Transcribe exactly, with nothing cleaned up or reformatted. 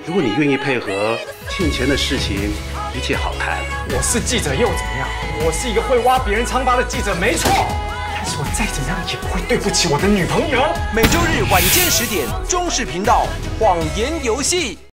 如果你愿意配合，欠钱的事情一切好谈。 我是记者又怎么样？我是一个会挖别人疮疤的记者，没错。但是我再怎样也不会对不起我的女朋友。 每周日晚间十点，中视频道《谎言游戏》。